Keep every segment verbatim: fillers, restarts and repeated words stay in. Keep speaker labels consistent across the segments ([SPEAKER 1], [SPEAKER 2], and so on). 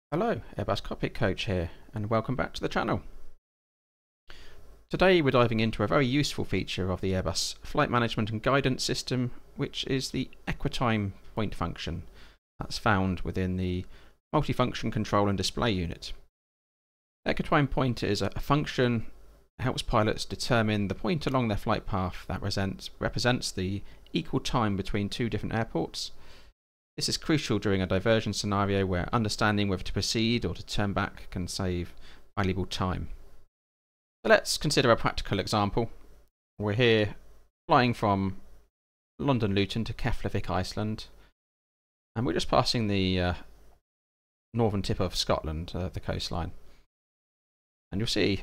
[SPEAKER 1] Hello, Airbus Cockpit Coach here, and welcome back to the channel. Today we're diving into a very useful feature of the Airbus flight management and guidance system, which is the Equitime Point function that's found within the multifunction control and display unit. Equitime Point is a function that helps pilots determine the point along their flight path that represents, represents the equal time between two different airports. This is crucial during a diversion scenario where understanding whether to proceed or to turn back can save valuable time. So let's consider a practical example. We're here flying from London Luton to Keflavik, Iceland, and we're just passing the uh, northern tip of Scotland, uh, the coastline. And you'll see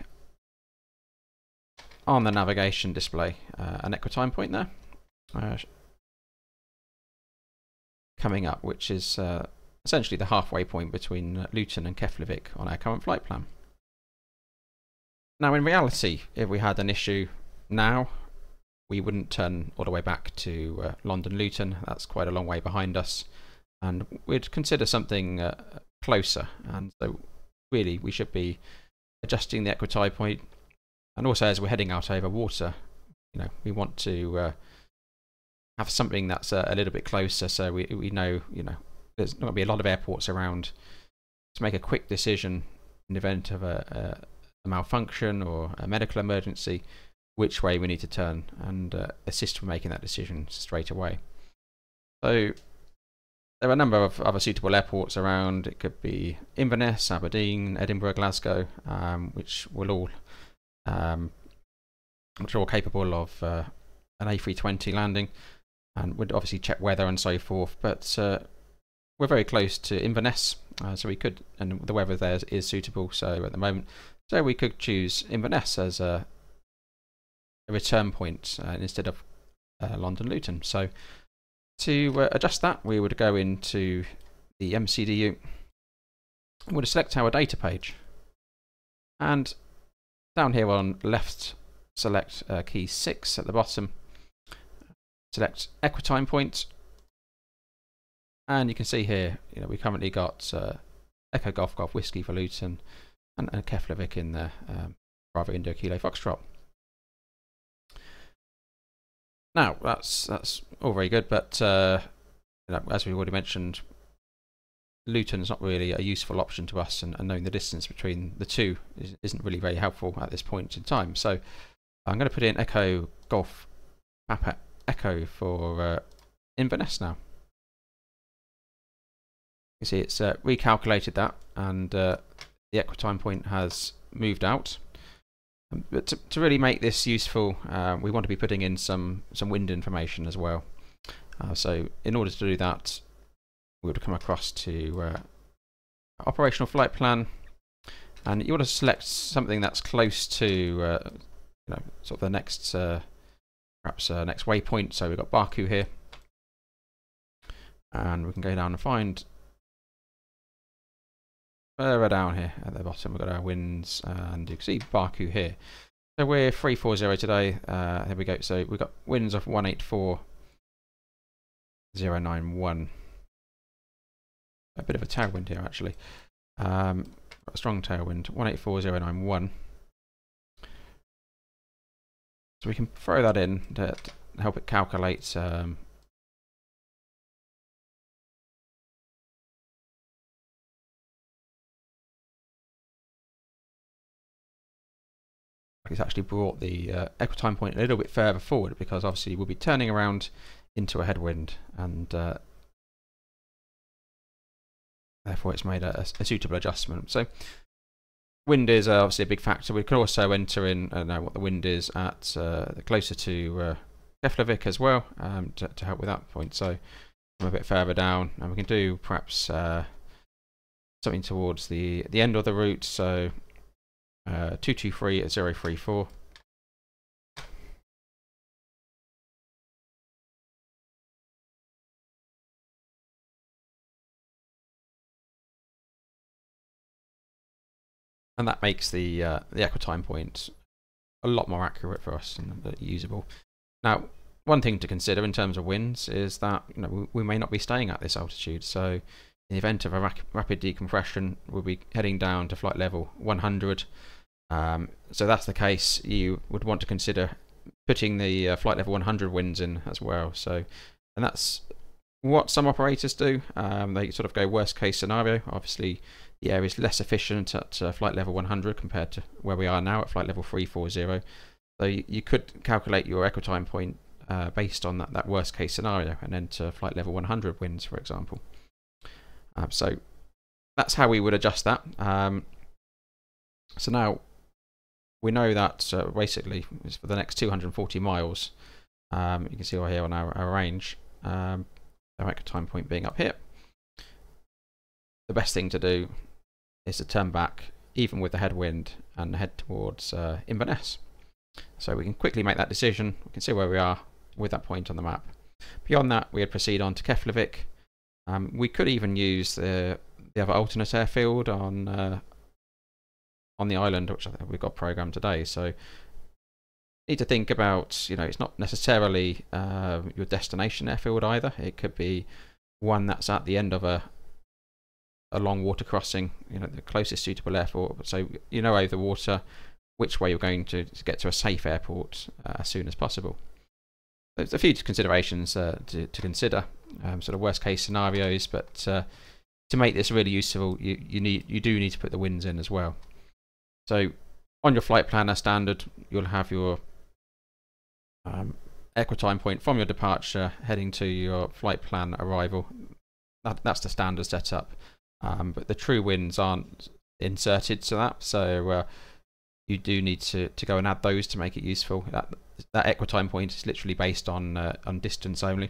[SPEAKER 1] on the navigation display uh, an Equitime point there. Uh, coming up, which is uh, essentially the halfway point between uh, Luton and Keflavik on our current flight plan. Now in reality, if we had an issue now, we wouldn't turn all the way back to uh, London Luton. That's quite a long way behind us, and we'd consider something uh, closer. And so really we should be adjusting the Equitime point, and also as we're heading out over water, you know, we want to uh, have something that's a, a little bit closer, so we we know, you know, there's not going to be a lot of airports around to make a quick decision in the event of a, a, a malfunction or a medical emergency, which way we need to turn, and uh, assist with making that decision straight away. So there are a number of other suitable airports around. It could be Inverness, Aberdeen, Edinburgh, Glasgow, um, which will all um, which are all capable of uh, an A three twenty landing. And we'd obviously check weather and so forth, but uh, we're very close to Inverness, uh, so we could, and the weather there is suitable. So at the moment, so we could choose Inverness as a, a return point uh, instead of uh, London Luton. So to uh, adjust that, we would go into the M C D U. We would select our data page, and down here on left, select uh, key six at the bottom. Select Equitime Point, and you can see here, you know, we currently got uh, Echo Golf Golf Whiskey for Luton and, and Keflavik in there, um, Bravo India Kilo Foxtrot. Now that's that's all very good, but uh, you know, as we've already mentioned, Luton is not really a useful option to us, and, and knowing the distance between the two is, isn't really very helpful at this point in time. So I'm going to put in Echo Golf Papa Echo for uh, Inverness now. You see it's uh, recalculated that, and uh, the Equitime point has moved out. Um, but to, to really make this useful, uh, we want to be putting in some some wind information as well. Uh, so in order to do that, we would come across to uh, operational flight plan, and you want to select something that's close to uh, you know, sort of the next uh, perhaps uh, next waypoint. So we've got Baku here, and we can go down and find further down here at the bottom. We've got our winds, and you can see Baku here. So we're three four zero today. Uh, here we go. So we've got winds of one eight four zero nine one. A bit of a tailwind here actually. Um, a strong tailwind, one eight four zero nine one. So we can throw that in to, to help it calculate um, it's actually brought the uh, Equitime point a little bit further forward, because obviously we'll be turning around into a headwind, and uh, therefore it's made a, a suitable adjustment. So wind is uh, obviously a big factor. We could also enter in uh, know what the wind is at uh, closer to uh, Keflavik as well, um, to, to help with that point. So I'm a bit further down, and we can do perhaps uh, something towards the the end of the route. So uh, two two three at zero three four. And that makes the uh, the Equitime point a lot more accurate for us and uh, usable. Now, one thing to consider in terms of winds is that, you know, we, we may not be staying at this altitude. So in the event of a rapid decompression, we'll be heading down to flight level one hundred. Um, so that's the case, you would want to consider putting the uh, flight level one hundred winds in as well. So, and that's what some operators do. Um, they sort of go worst case scenario. Obviously, the air is less efficient at uh, flight level one hundred compared to where we are now at flight level three forty. So you, you could calculate your equitime point uh, based on that, that worst case scenario, and then to flight level one hundred winds, for example. Um, so that's how we would adjust that. Um, so now we know that uh, basically it's for the next two hundred forty miles. Um, you can see right here on our, our range, um, our equitime point being up here. The best thing to do is to turn back, even with the headwind, and head towards uh, Inverness. So we can quickly make that decision. We can see where we are with that point on the map. Beyond that, we'd proceed on to Keflavik. Um, we could even use the, the other alternate airfield on uh, on the island, which I think we've got programmed today. So need to think about, you know, it's not necessarily uh, your destination airfield either. It could be one that's at the end of a a long water crossing, you know, the closest suitable airport. So you know over the water which way you're going to, to get to a safe airport uh, as soon as possible. There's a few considerations uh, to, to consider, um, sort of worst case scenarios, but uh, to make this really useful, you, you need you do need to put the winds in as well. So on your flight planner standard, you'll have your um, equitime point from your departure heading to your flight plan arrival. That, that's the standard setup, um, but the true winds aren't inserted to that, so uh, you do need to, to go and add those to make it useful. That, that equitime point is literally based on uh, on distance only.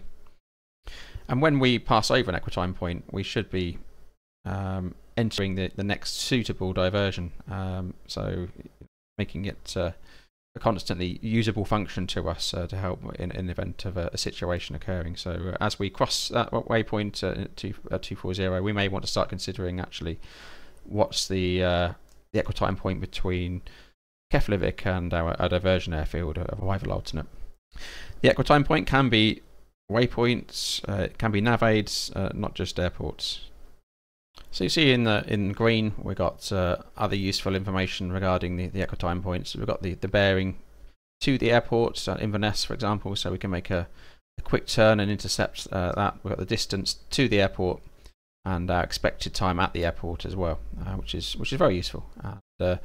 [SPEAKER 1] And when we pass over an equitime point, we should be um, entering the, the next suitable diversion, um, so making it uh, a constantly usable function to us uh, to help in, in the event of a, a situation occurring. So uh, as we cross that waypoint uh, to uh, two forty, we may want to start considering actually what's the uh, the equitime point between Keflavik and our, our diversion airfield of arrival alternate. The equitime point can be waypoints, uh, it can be nav aids, uh, not just airports. So you see in the in green we've got uh, other useful information regarding the, the equitime points. We've got the, the bearing to the airport, uh, Inverness for example, so we can make a, a quick turn and intercept uh, that. We've got the distance to the airport and our expected time at the airport as well, uh, which is which is very useful. And, uh,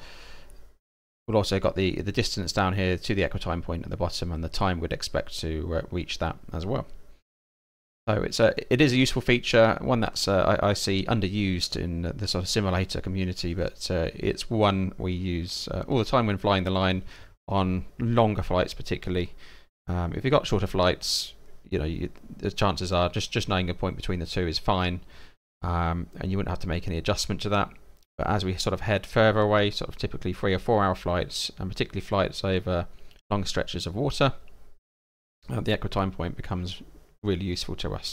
[SPEAKER 1] we've also got the the distance down here to the equitime point at the bottom and the time we'd expect to uh, reach that as well. So it's a it is a useful feature, one that's uh, I, I see underused in the sort of simulator community, but uh, it's one we use uh, all the time when flying the line on longer flights, particularly. Um, if you've got shorter flights, you know you, the chances are just just knowing a point between the two is fine, um, and you wouldn't have to make any adjustment to that. But as we sort of head further away, sort of typically three or four hour flights, and particularly flights over long stretches of water, uh, the equitime point becomes really useful to us.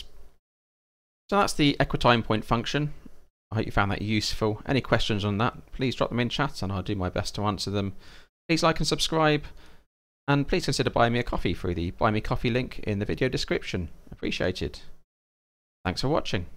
[SPEAKER 1] So that's the equitime point function. I hope you found that useful. Any questions on that, please drop them in chat and I'll do my best to answer them. Please like and subscribe, and please consider buying me a coffee through the Buy Me Coffee link in the video description. Appreciated. Thanks for watching.